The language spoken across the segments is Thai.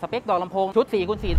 สเปคดอกลำโพงชุด4x4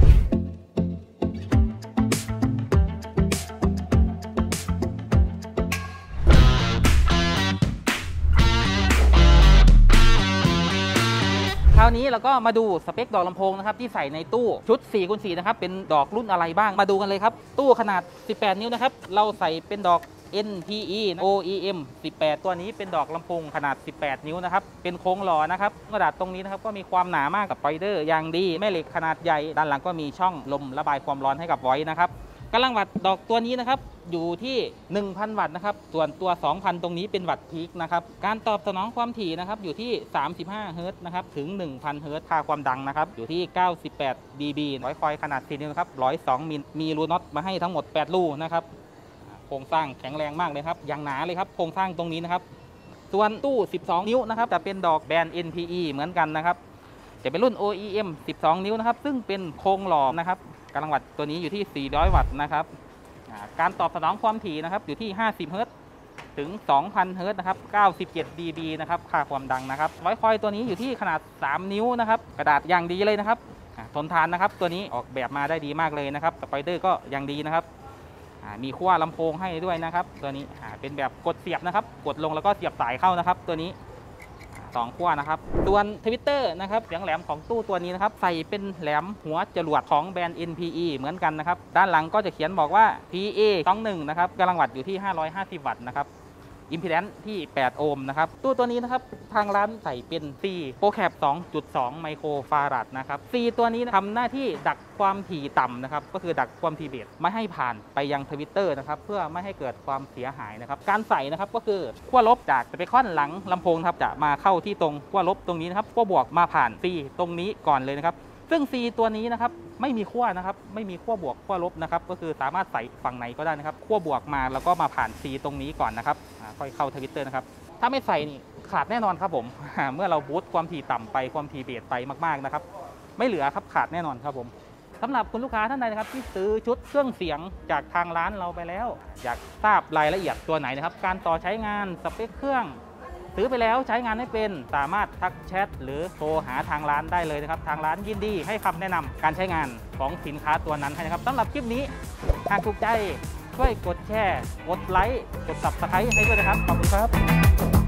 คราวนี้เราก็มาดูสเปคดอกลำโพงนะครับที่ใส่ในตู้ชุด4x4นะครับเป็นดอกรุ่นอะไรบ้างมาดูกันเลยครับตู้ขนาด18นิ้วนะครับเราใส่เป็นดอก NPE OEM 18ตัวนี้เป็นดอกลำโพงขนาด18นิ้วนะครับเป็นโค้งหล่อนะครับกระดาษตรงนี้นะครับก็มีความหนามากกับสไปเดอร์อย่างดีแม่เหล็กขนาดใหญ่ด้านหลังก็มีช่องลมระบายความร้อนให้กับไว้นะครับกำลังวัตต์ดอกตัวนี้นะครับอยู่ที่ 1,000 วัตต์นะครับส่วนตัว 2,000 ตรงนี้เป็นวัตต์พีคนะครับการตอบสนองความถี่นะครับอยู่ที่35 เฮิรตซ์นะครับถึง 1,000 เฮิรตซ์ค่าความดังนะครับอยู่ที่98 dB ไวไฟขนาด4นิ้วนะครับ102มิลมีรูน็อตมาให้ทั้งหมด8รูนะครับโครงสร้างแข็งแรงมากเลยครับอย่างหนาเลยครับโครงสร้างตรงนี้นะครับส่วนตู้12นิ้วนะครับจะเป็นดอกแบรนด์ NPE เหมือนกันนะครับจะเป็นรุ่น OEM 12นิ้วนะครับซึ่งเป็นโครงหล่อนะครับกำลังวัตต์ตัวนี้อยู่ที่400 วัตต์นะครับการตอบสนองความถี่นะครับอยู่ที่50 เฮิรตซ์ถึง 2,000 เฮิรตซ์นะครับ97 dB นะครับค่าความดังนะครับไวไฟตัวนี้อยู่ที่ขนาด3นิ้วนะครับกระดาษอย่างดีเลยนะครับทนทานนะครับตัวนี้ออกแบบมาได้ดีมากเลยนะครับสไปเดอร์ก็อย่างดีนะครับมีขั้วลำโพงให้ด้วยนะครับตัวนี้เป็นแบบกดเสียบนะครับกดลงแล้วก็เสียบสายเข้านะครับตัวนี้2ขั้วนะครับส่วนทวิตเตอร์นะครับเสียงแหลมของตู้ตัวนี้นะครับใส่เป็นแหลมหัวจรวดของแบรนด์ NPE เหมือนกันนะครับด้านหลังก็จะเขียนบอกว่า PA21 นะครับกำลังวัตต์อยู่ที่550 วัตต์นะครับอิมพีแดนซ์ที่8โอห์มนะครับตู้ตัวนี้นะครับทางร้านใส่เป็น C ProCap 2.2 ไมโครฟาราดนะครับ C ตัวนี้ทำหน้าที่ดักความถี่ต่ำนะครับก็คือดักความถี่เบสไม่ให้ผ่านไปยังทวิตเตอร์นะครับเพื่อไม่ให้เกิดความเสียหายนะครับการใส่นะครับก็คือขั้วลบจากสเปคอนหลังลำโพงครับจะมาเข้าที่ตรงขั้วลบตรงนี้นะครับขั้วบวกมาผ่าน C ตรงนี้ก่อนเลยนะครับซึ่ง C ตัวนี้นะครับไม่มีขั้วนะครับไม่มีขั้วบวกขั้วลบนะครับก็คือสามารถใส่ฝั่งไหนก็ได้นะครับขั้วบวกมาแล้วก็มาผ่าน C ตรงนี้ก่อนนะครับค่อยเข้าทวิตเตอร์นะครับถ้าไม่ใส่นี่ขาดแน่นอนครับผม เมื่อเราบูสต์ความถี่ต่ำไปความถี่เบสไปมากๆนะครับไม่เหลือครับขาดแน่นอนครับผมสำหรับคุณลูกค้าท่านใดนะครับที่ซื้อชุดเครื่องเสียงจากทางร้านเราไปแล้วอยากทราบรายละเอียดตัวไหนนะครับการต่อใช้งานสเปคเครื่องซื้อไปแล้วใช้งานไม่เป็นสามารถทักแชทหรือโทรหาทางร้านได้เลยนะครับทางร้านยินดีให้คำแนะนำการใช้งานของสินค้าตัวนั้นให้นะครับสำหรับคลิปนี้หากถูกใจช่วยกดแชร์กดไลค์กด Subscribe ให้ด้วยนะครับขอบคุณครับ